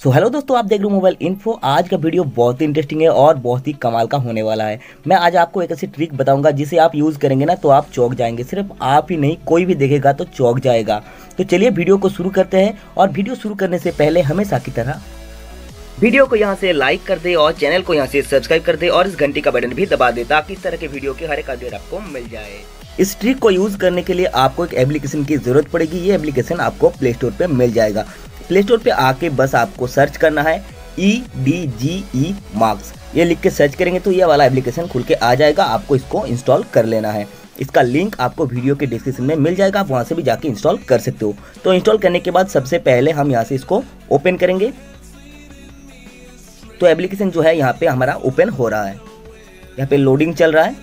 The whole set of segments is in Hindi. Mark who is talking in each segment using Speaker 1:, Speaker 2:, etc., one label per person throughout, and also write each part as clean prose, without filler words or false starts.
Speaker 1: हेलो दोस्तों, आप देख रहे हो मोबाइल इन्फो। आज का वीडियो बहुत ही इंटरेस्टिंग है और बहुत ही कमाल का होने वाला है। मैं आज आपको एक ऐसी ट्रिक बताऊंगा जिसे आप यूज़ करेंगे ना तो आप चौंक जाएंगे। सिर्फ आप ही नहीं, कोई भी देखेगा तो चौंक जाएगा। तो चलिए वीडियो को शुरू करते हैं। और वीडियो शुरू करने से पहले हमेशा की तरह वीडियो को यहाँ से लाइक कर दे और चैनल को यहाँ से सब्सक्राइब कर दे और इस घंटी का बटन भी दबा दे ताकि इस तरह के वीडियो के हर एक अपडेट आपको मिल जाए। इस ट्रिक को यूज़ करने के लिए आपको एक एप्लीकेशन की ज़रूरत पड़ेगी। ये एप्लीकेशन आपको प्ले स्टोर पर मिल जाएगा। प्ले स्टोर पे आके बस आपको सर्च करना है EDGE मार्क्स। ये लिख के सर्च करेंगे तो ये वाला एप्लीकेशन खुल के आ जाएगा। आपको इसको इंस्टॉल कर लेना है। इसका लिंक आपको वीडियो के डिस्क्रिप्शन में मिल जाएगा, आप वहाँ से भी जाके इंस्टॉल कर सकते हो। तो इंस्टॉल करने के बाद सबसे पहले हम यहाँ से इसको ओपन करेंगे। तो एप्लीकेशन जो है यहाँ पे हमारा ओपन हो रहा है। यहाँ पे लोडिंग चल रहा है।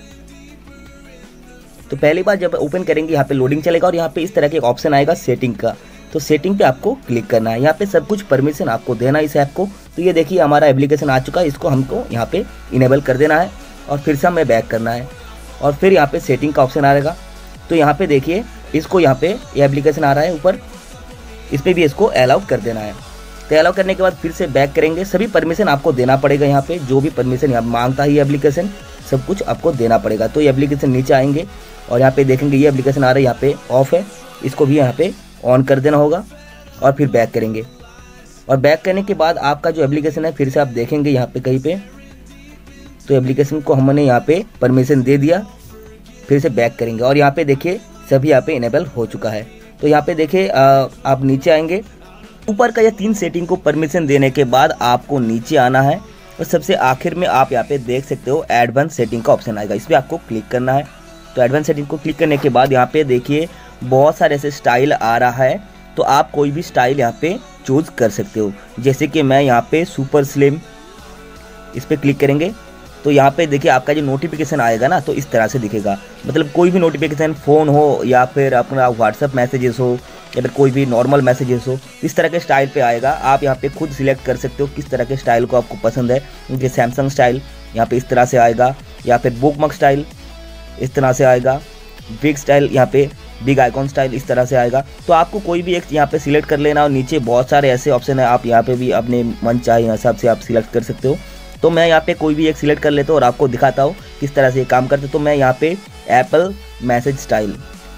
Speaker 1: तो पहली बार जब ओपन करेंगे यहाँ पे लोडिंग चलेगा और यहाँ पे इस तरह के एक ऑप्शन आएगा सेटिंग का। तो सेटिंग पे आपको क्लिक करना है। यहाँ पे सब कुछ परमिशन आपको देना है इस ऐप को। तो ये देखिए हमारा एप्लीकेशन आ चुका है। इसको हमको यहाँ पे इनेबल कर देना है और फिर से हमें बैक करना है और फिर यहाँ पे सेटिंग का ऑप्शन आएगा। तो यहाँ पे देखिए इसको यहाँ पे ये एप्लीकेशन आ रहा है ऊपर, इस पर भी इसको अलाउ कर देना है। तो अलाउ करने के बाद फिर से बैक करेंगे। सभी परमिशन आपको देना पड़ेगा। यहाँ पे जो भी परमिशन यहाँ मांगता है ये एप्लीकेशन सब कुछ आपको देना पड़ेगा। तो ये एप्लीकेशन नीचे आएंगे और यहाँ पे देखेंगे ये एप्लीकेशन आ रहा है, यहाँ पे ऑफ है, इसको भी यहाँ पे ऑन कर देना होगा और फिर बैक करेंगे। और बैक करने के बाद आपका जो एप्लीकेशन है फिर से आप देखेंगे यहाँ पे कहीं पे। तो एप्लीकेशन को हमने यहाँ पे परमिशन दे दिया, फिर से बैक करेंगे और यहाँ पे देखिए सभी यहाँ पे इनेबल हो चुका है। तो यहाँ पे देखिए आप नीचे आएंगे। ऊपर का ये 3 सेटिंग को परमिशन देने के बाद आपको नीचे आना है और सबसे आखिर में आप यहाँ पे देख सकते हो एडवांस सेटिंग का ऑप्शन आएगा। इस पर आपको क्लिक करना है। तो एडवांस सेटिंग को क्लिक करने के बाद यहाँ पे देखिए बहुत सारे ऐसे स्टाइल आ रहा है। तो आप कोई भी स्टाइल यहाँ पे चूज कर सकते हो। जैसे कि मैं यहाँ पे सुपर स्लिम, इस पर क्लिक करेंगे तो यहाँ पे देखिए आपका जो नोटिफिकेशन आएगा ना तो इस तरह से दिखेगा। मतलब कोई भी नोटिफिकेशन, फ़ोन हो या फिर अपना व्हाट्सअप मैसेजेस हो या फिर कोई भी नॉर्मल मैसेजेस हो, इस तरह के स्टाइल पे आएगा। आप यहाँ पे खुद सिलेक्ट कर सकते हो किस तरह के स्टाइल को आपको पसंद है। जैसे सैमसंग स्टाइल यहाँ पे इस तरह से आएगा, या फिर बुकमार्क स्टाइल इस तरह से आएगा, बिग स्टाइल यहाँ पे बिग आइकॉन स्टाइल इस तरह से आएगा। तो आपको कोई भी एक यहाँ पे सिलेक्ट कर लेना और नीचे बहुत सारे ऐसे ऑप्शन है, आप यहाँ पे भी अपने मन चाहे हिसाब से आप सिलेक्ट कर सकते हो। तो मैं यहाँ पे कोई भी एक सिलेक्ट कर लेता हूँ और आपको दिखाता हूँ किस तरह से ये काम करते। तो मैं यहाँ पे एप्पल मैसेज स्टाइल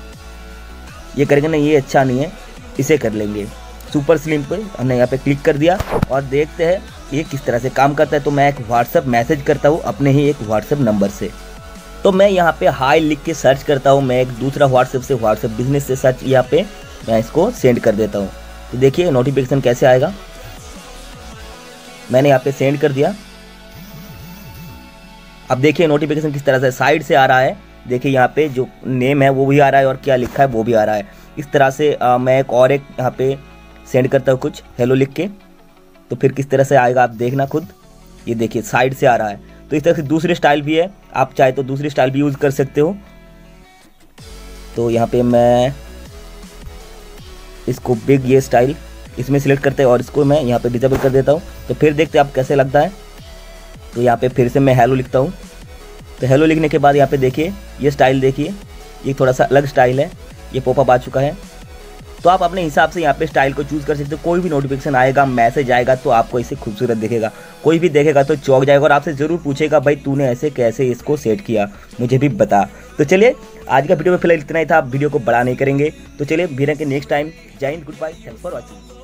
Speaker 1: ये करेंगे ना, ये अच्छा नहीं है, इसे कर लेंगे। सुपर स्लिम पे हमने यहाँ पे क्लिक कर दिया और देखते हैं ये किस तरह से काम करता है। तो मैं एक व्हाट्सअप मैसेज करता हूँ अपने ही एक व्हाट्सअप नंबर से। तो मैं यहाँ पे हाई लिख के सर्च करता हूँ। मैं एक दूसरा व्हाट्सएप से, व्हाट्सएप बिजनेस से सर्च यहाँ पे मैं इसको सेंड कर देता हूँ। तो देखिए नोटिफिकेशन कैसे आएगा। मैंने यहाँ पे सेंड कर दिया। अब देखिए नोटिफिकेशन किस तरह से साइड से आ रहा है। देखिए यहाँ पे जो नेम है वो भी आ रहा है और क्या लिखा है वो भी आ रहा है। इस तरह से मैं एक यहाँ पे सेंड करता हूँ कुछ हेलो लिख के। तो फिर किस तरह से आएगा आप देखना खुद। ये देखिए साइड से आ रहा है। तो इस तरह से दूसरे स्टाइल भी है, आप चाहे तो दूसरी स्टाइल भी यूज़ कर सकते हो। तो यहाँ पे मैं इसको बिग ये स्टाइल इसमें सिलेक्ट करते हैं और इसको मैं यहाँ पे डिसेबल कर देता हूँ। तो फिर देखते हैं आप कैसे लगता है। तो यहाँ पे फिर से मैं हेलो लिखता हूँ। तो हेलो लिखने के बाद यहाँ पे देखिए ये स्टाइल, देखिए ये थोड़ा सा अलग स्टाइल है, ये पॉपअप आ चुका है। तो आप अपने हिसाब से यहाँ पे स्टाइल को चूज़ कर सकते हो। कोई भी नोटिफिकेशन आएगा, मैसेज आएगा तो आपको इसे खूबसूरत दिखेगा। कोई भी देखेगा तो चौंक जाएगा और आपसे ज़रूर पूछेगा भाई तूने ऐसे कैसे इसको सेट किया, मुझे भी बता। तो चलिए आज का वीडियो में फिलहाल इतना ही था। आप वीडियो को बड़ा नहीं करेंगे। तो चलिए मिलेंगे नेक्स्ट टाइम। जय Hind, goodbye, thanks for watching.